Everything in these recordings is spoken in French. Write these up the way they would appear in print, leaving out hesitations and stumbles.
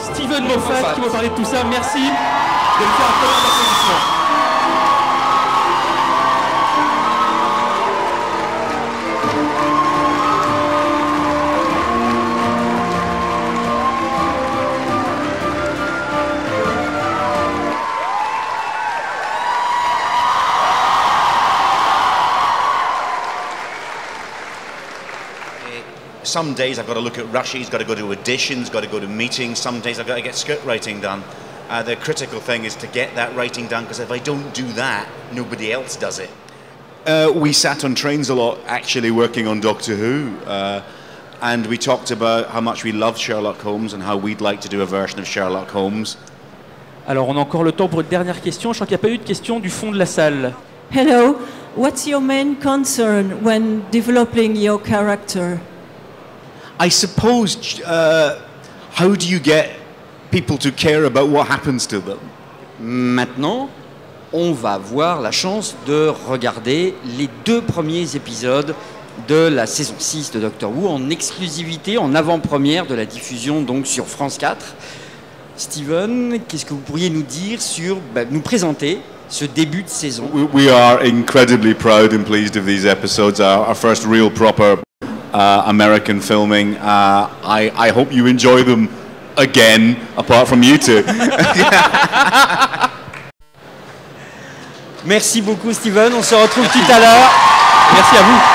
Steven Moffat qui va parler de tout ça. Merci de me faire un peu d'applaudissements. Some days I've got to look at rushes, got to go to auditions, got to go to meetings. Some days I've got to get script writing done. The critical thing is to get that writing done, because if I don't do that, nobody else does it. We sat on trains a lot, actually working on Doctor Who, and we talked about how much we love Sherlock Holmes and how we'd like to do a version of Sherlock Holmes. Alors on a encore le temps pour une dernière question. Je crois qu'il n'y a pas eu de question du fond de la salle. Hello, what's your main concern when developing your character? I suppose, how do you get people to care about what happens to them? Maintenant, on va avoir la chance de regarder les 2 premiers épisodes de la saison 6 de Doctor Who en exclusivité, en avant-première de la diffusion donc sur France 4. Steven, qu'est-ce que vous pourriez nous dire nous présenter ce début de saison? We are incredibly proud and pleased of these episodes, our first real proper American filming. I hope you enjoy them again, apart from you two. Merci beaucoup Steven, on se retrouve tout à l'heure. Merci à vous.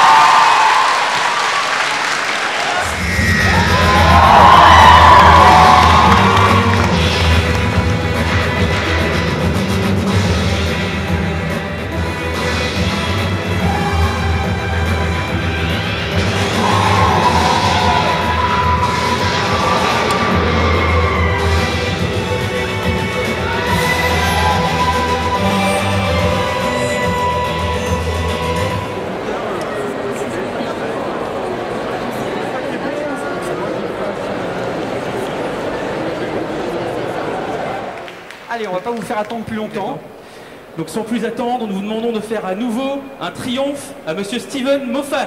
Allez, on va pas vous faire attendre plus longtemps. Donc sans plus attendre, nous vous demandons de faire à nouveau un triomphe à Monsieur Steven Moffat.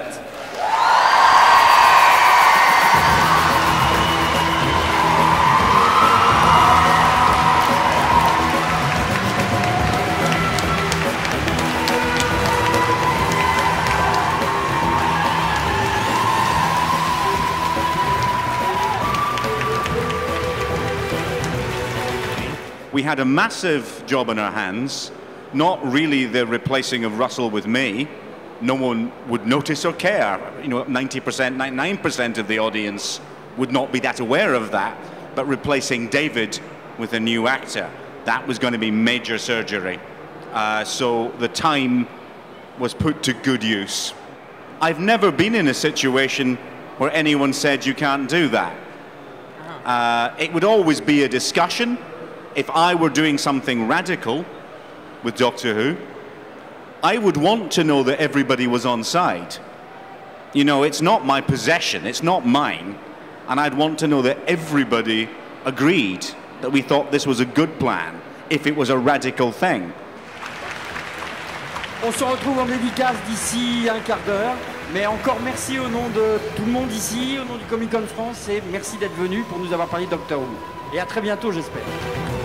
We had a massive job on our hands, not really the replacing of Russell with me. No one would notice or care. You know, 90%, 99% of the audience would not be that aware of that. But replacing David with a new actor, that was going to be major surgery. So the time was put to good use. I've never been in a situation where anyone said you can't do that. It would always be a discussion. If I were doing something radical with Doctor Who, I would want to know that everybody was on side. You know, it's not my possession, it's not mine, and I'd want to know that everybody agreed that we thought this was a good plan, if it was a radical thing. On se retrouve en dédicace d'ici un quart d'heure, mais encore merci au nom de tout le monde ici, au nom du Comic Con France, et merci d'être venu pour nous avoir parlé de Doctor Who. Et à très bientôt, j'espère.